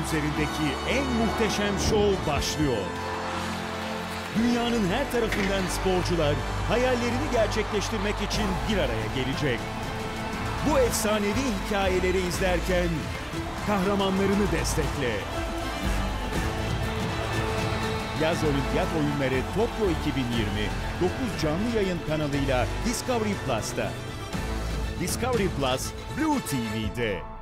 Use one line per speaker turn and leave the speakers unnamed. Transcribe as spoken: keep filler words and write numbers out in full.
üzerindeki en muhteşem şov başlıyor. Dünyanın her tarafından sporcular hayallerini gerçekleştirmek için bir araya gelecek. Bu efsanevi hikayeleri izlerken kahramanlarını destekle. Yaz Olimpiyat Oyunları Tokyo iki bin yirmi dokuz canlı yayın kanalıyla Discovery Plus'ta. Discovery Plus, Blue T V'de.